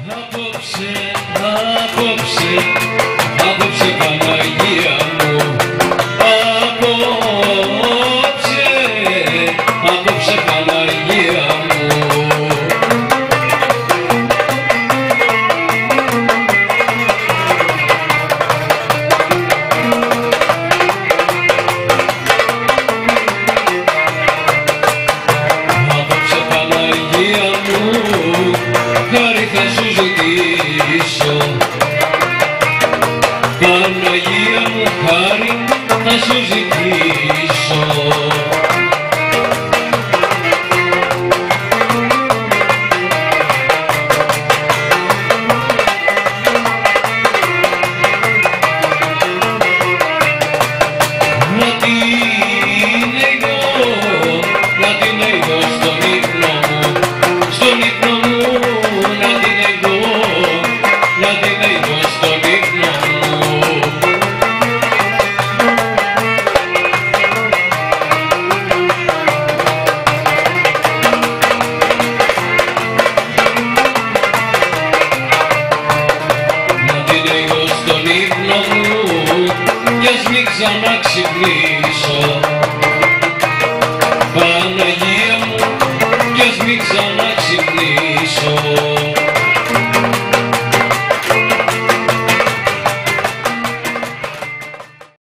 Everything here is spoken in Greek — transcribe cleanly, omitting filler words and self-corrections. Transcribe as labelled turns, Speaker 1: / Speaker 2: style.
Speaker 1: Απόψε Παναγία μου, απόψε Παναγία μου. Απόψε Παναγία μου, χάρη θα σου ζητήσω. Παναγία μου, χάρη θα σου ζητήσω. Να την αηδώ στον ύπνο μου, στον ύπνο μου, να την αηδώ στον ύπνο μου. Στον ύπνο μου κι ας μην ξαναξυπνήσω. Παναγία μου κι ας μην ξαναξυπνήσω.